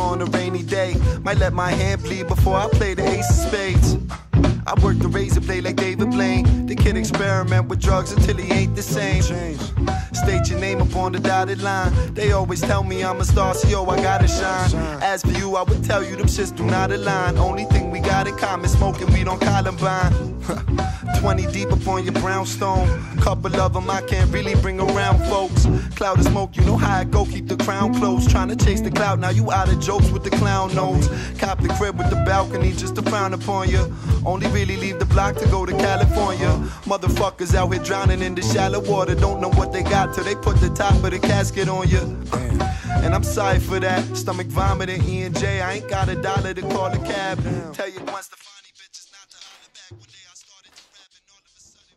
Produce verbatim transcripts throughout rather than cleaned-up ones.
on a rainy day. Might let my hand bleed before I play the ace of spades. I work the razor blade like David Blaine. The kid experiment with drugs until he ain't the same. State your name up on the dotted line. They always tell me I'm a star, so yo, I gotta shine. As for you, I would tell you them shits do not align. Only thing we got in common, smoking weed on Columbine. Twenty deep up on your brownstone. Couple of them I can't really bring around, folks. Cloud of smoke, you know how it go, keep the crown closed. Trying to chase the cloud, now you out of jokes with the clown nose. Cop the crib with the balcony just to frown upon you. Only really leave the block to go to California. Motherfuckers out here drowning in the shallow water. Don't know what they got till they put the top of the casket on you. And I'm sorry for that. Stomach vomiting, E and J. I ain't got a dollar to call a cab. Tell you once the funny bitches not to holler back. One day I started to rap and all of a sudden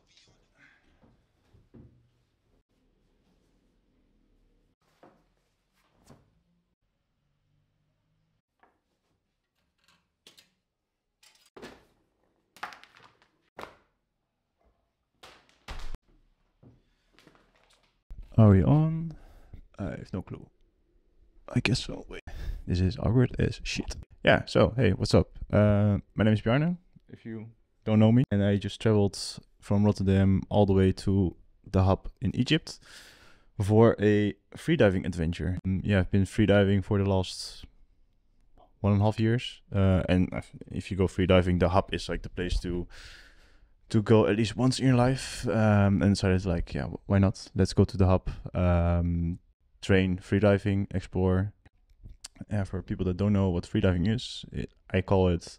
Are we on? I have no clue. I guess so. Wait, this is awkward as shit. Yeah, so hey, what's up? Uh, my name is Bjarne, if you don't know me. And I just traveled from Rotterdam all the way to Dahab in Egypt for a freediving adventure. Um, yeah, I've been freediving for the last one and a half years. Uh, and if you go freediving, Dahab is like the place to to go at least once in your life. Um, and so it's like, yeah, why not? Let's go to Dahab, um, train freediving, explore. Yeah, for people that don't know what freediving is, it, I call it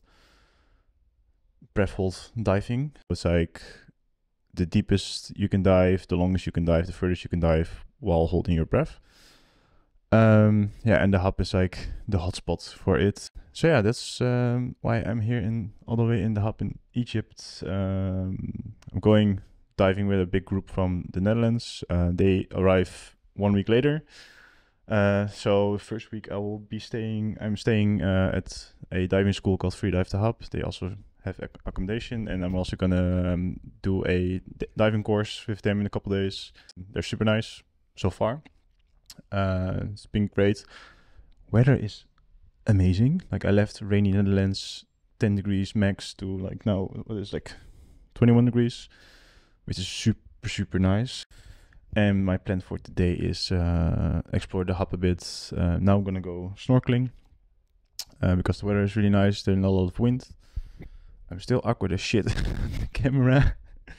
breath hold diving. It's like the deepest you can dive, the longest you can dive, the furthest you can dive while holding your breath. Um, yeah, and the hub is like the hotspot for it. So yeah, that's um, why I'm here in all the way in the hub in Egypt. Um, I'm going diving with a big group from the Netherlands. Uh, they arrive one week later. Uh, so first week I will be staying. I'm staying uh, at a diving school called Freedive Dahab. They also have ac accommodation, and I'm also gonna um, do a diving course with them in a couple days. They're super nice so far. Uh, it's been great. Weather is amazing. Like I left rainy Netherlands, ten degrees max, to like now what is like twenty-one degrees, which is super super nice. And my plan for today is uh, explore the hub a bit. Uh, now I'm gonna go snorkeling uh, because the weather is really nice. There's not a lot of wind. I'm still awkward as shit on the camera.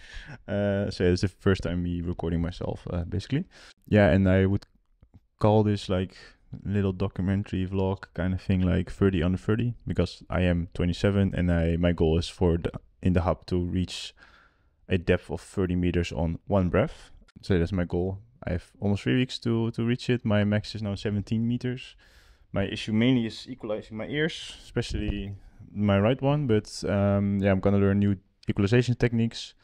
Uh, so yeah, it's the first time me recording myself, uh, basically. Yeah, and I would call this like little documentary vlog kind of thing, like thirty under thirty, because I am twenty-seven and I my goal is for the in the hub to reach a depth of thirty meters on one breath. So that's my goal. I have almost three weeks to to reach it. My max is now seventeen meters. My issue mainly is equalizing my ears, especially my right one. But um, yeah, I'm gonna learn new equalization techniques.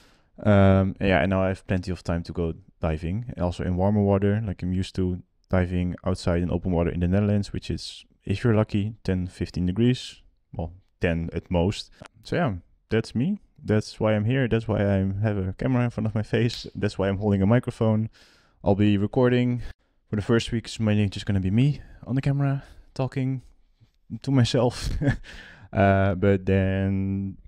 Um, yeah, and now I have plenty of time to go diving, also in warmer water. Like I'm used to diving outside in open water in the Netherlands, which is, if you're lucky, ten, fifteen degrees. Well, ten at most. So yeah, that's me. That's why I'm here. That's why I have a camera in front of my face. That's why I'm holding a microphone. I'll be recording. For the first week, it's mainly just gonna be me on the camera talking to myself. uh, but then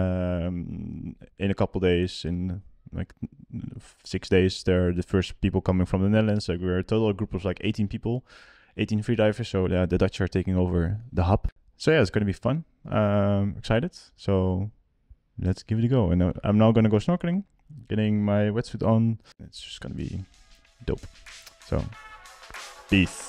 um, in a couple days, in like six days, there are the first people coming from the Netherlands. Like we're a total group of like eighteen people, eighteen freedivers. So uh, the Dutch are taking over the hub. So yeah, it's gonna be fun. Um, excited. So let's give it a go. And uh, I'm now gonna go snorkeling, getting my wetsuit on. It's just gonna be dope. So, peace.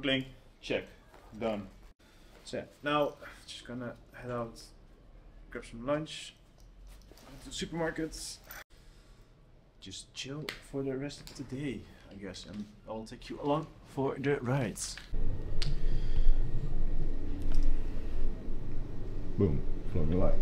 snorkeling, check, done. So now, just gonna head out, grab some lunch, go to the supermarket, just chill for the rest of the day, I guess, and I'll take you along for the rides. Boom, flowing light.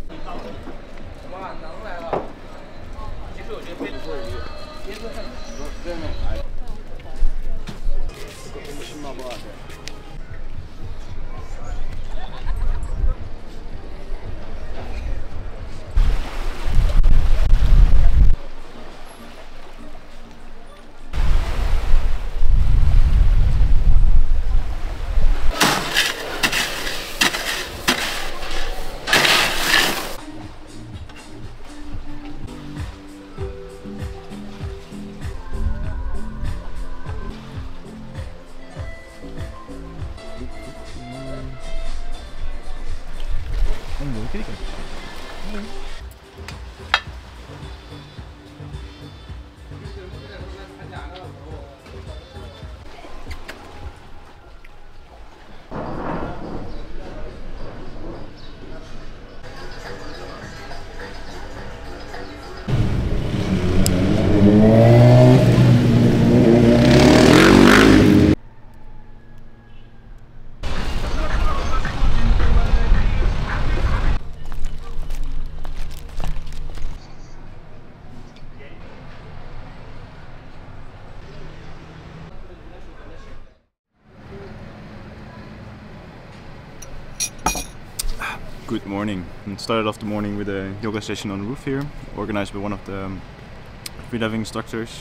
Good morning. And started off the morning with a yoga session on the roof here, organized by one of the um, freediving instructors.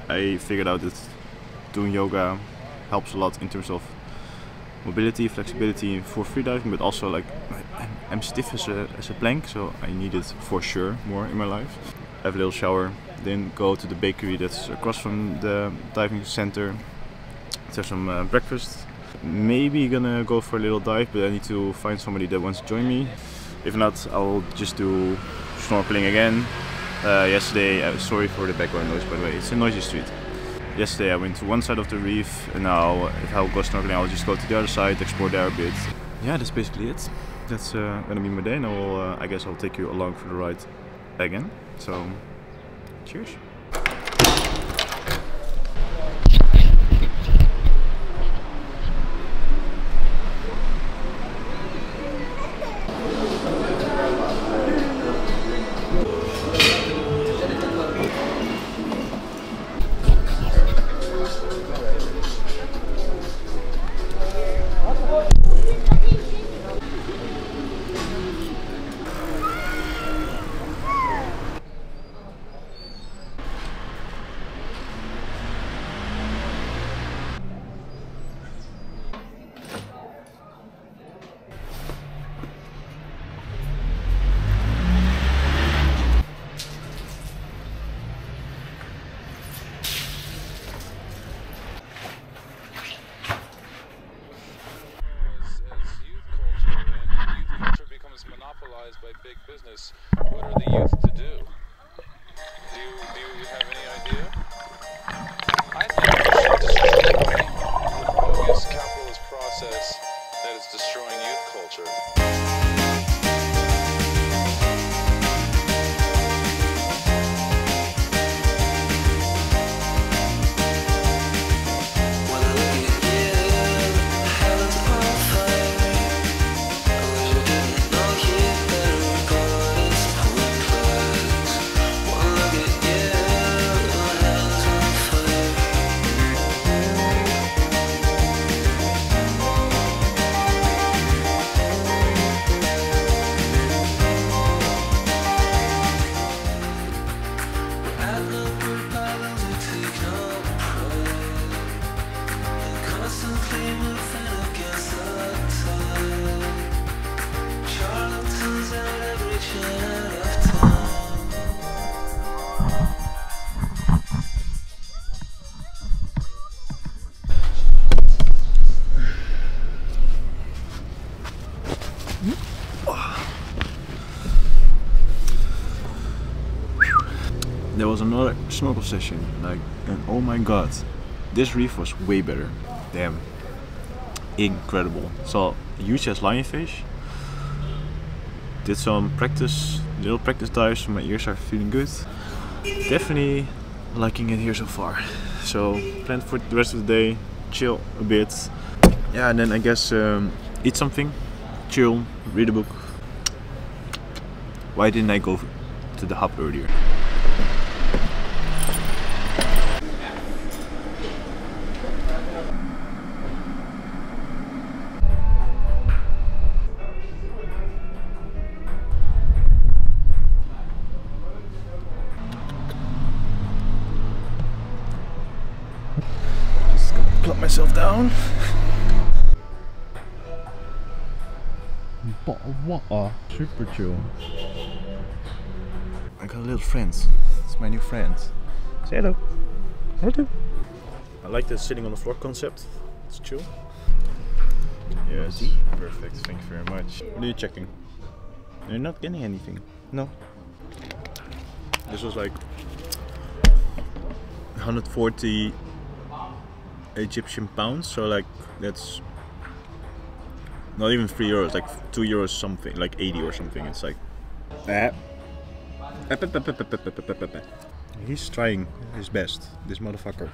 I figured out that doing yoga helps a lot in terms of mobility, flexibility for freediving, but also like I'm stiff as a, as a plank, so I need it for sure more in my life. Have a little shower, then go to the bakery that's across from the diving center to have some uh, breakfast. Maybe gonna go for a little dive, but I need to find somebody that wants to join me. If not, I'll just do snorkeling again. Uh, yesterday, uh, sorry for the background noise by the way, it's a noisy street. Yesterday I went to one side of the reef, and now if I'll go snorkeling I'll just go to the other side, explore there a bit. Yeah, that's basically it. That's uh, gonna be my day, and I, will, uh, I guess I'll take you along for the ride again. So, cheers. By big business, what are the youth to do? Do you, do you have any idea? I think we should destroy the bogus capitalist process that is destroying youth culture. There was another snorkel session, like, and oh my god, this reef was way better. Damn. incredible. Saw a huge ass lionfish. Did some practice, little practice dives, so my ears are feeling good. Definitely liking it here so far. So plan for the rest of the day, chill a bit. Yeah, and then I guess um, eat something, chill, read a book. Why didn't I go to the hub earlier? Just gonna plop myself down. What? Super chill. I got a little friend. It's my new friend. Say hello. Hello. I like the sitting on the floor concept. It's chill. Yes. Perfect. Thank you very much. What are you checking? You're not getting anything. No. This was like one hundred forty Egyptian pounds. So like that's not even three euros. Like two euros something. Like eighty or something. It's like. Ah. He's trying his best, this motherfucker.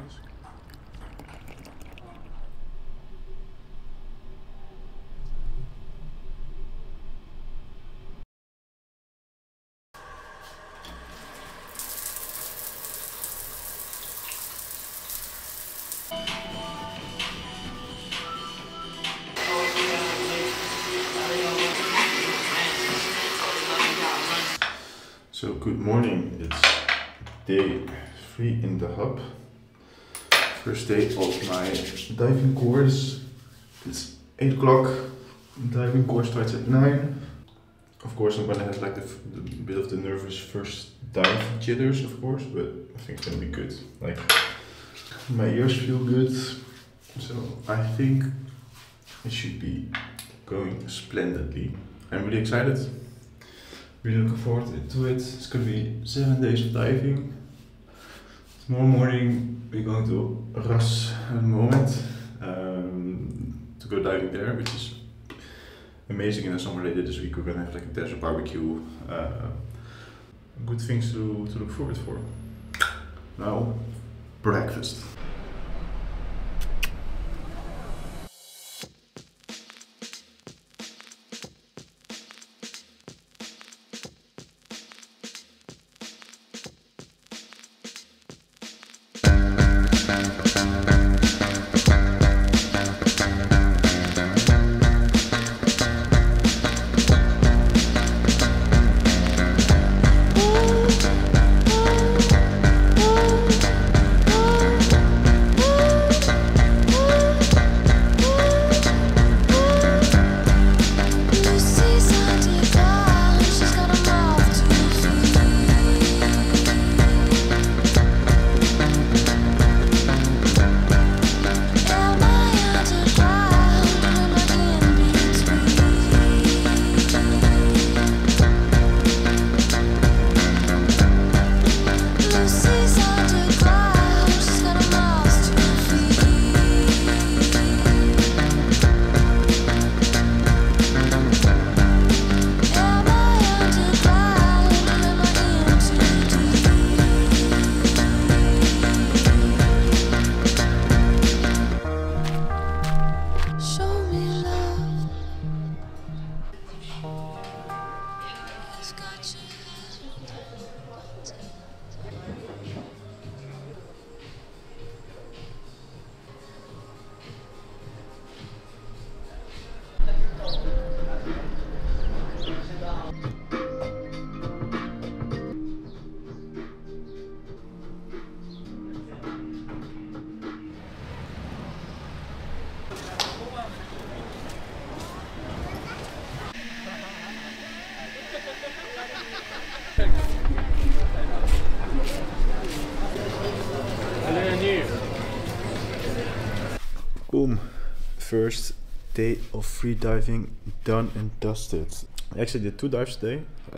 So good morning, it's day three in the hub. First day of my diving course. It's eight o'clock, diving course starts at nine. Of course I'm gonna have like the, the bit of the nervous first dive jitters of course, but I think it's gonna be good. Like my ears feel good, so I think it should be going splendidly. I'm really excited. Really looking forward to it. It's going to be seven days of diving. Tomorrow morning we're going to Ras at the moment um, to go diving there, which is amazing. And then somewhere later this week we're going to have like a desert barbecue. Uh, good things to, to look forward for. Now, breakfast. Boom. First day of free diving done and dusted. I actually did two dives today.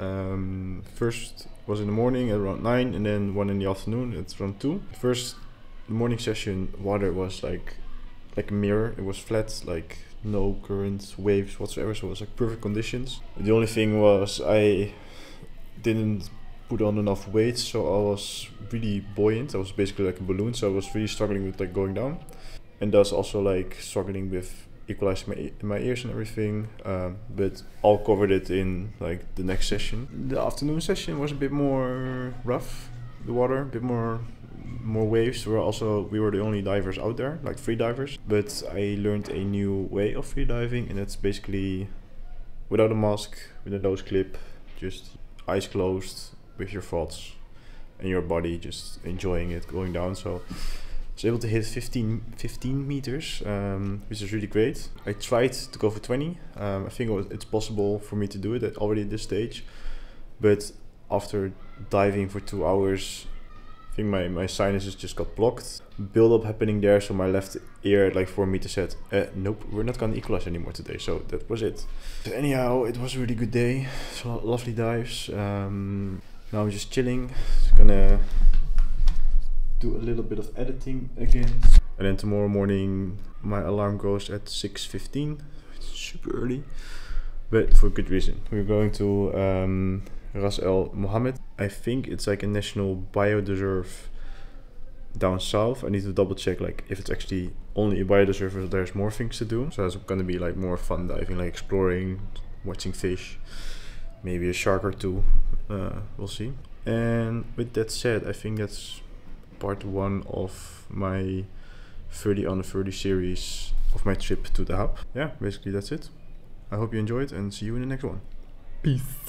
Um, first was in the morning at around nine and then one in the afternoon at around two. First morning session water was like like a mirror. It was flat, like no current, waves whatsoever, so it was like perfect conditions. The only thing was I didn't put on enough weight, so I was really buoyant. I was basically like a balloon, so I was really struggling with like going down, and thus also like struggling with equalizing my, e my ears and everything. Um, but I'll cover it in like the next session. The afternoon session was a bit more rough. The water, a bit more more waves. We were also we were the only divers out there, like free divers. But I learned a new way of free diving, and it's basically without a mask, with a nose clip, just eyes closed, with your thoughts and your body just enjoying it going down. So I was able to hit fifteen, fifteen meters, um, which is really great. I tried to go for twenty. Um, I think it was, it's possible for me to do it at, already at this stage, but after diving for two hours, I think my, my sinuses just got blocked. Build up happening there, so my left ear at like four meters said, uh, nope, we're not gonna equalize anymore today. So that was it. But anyhow, it was a really good day. So lovely dives. Um, now I'm just chilling. Just gonna do a little bit of editing again. And then tomorrow morning, my alarm goes at six fifteen. It's super early, but for good reason. We're going to um, Ras El Mohammed. I think it's like a national bioreserve down south. I need to double check like if it's actually only a bioreserve or there's more things to do. So it's gonna be like more fun diving, like exploring, watching fish, maybe a shark or two. Uh, we'll see. And with that said, I think that's part one of my thirty on thirty series of my trip to Dahab. Yeah, basically that's it. I hope you enjoyed and see you in the next one. Peace.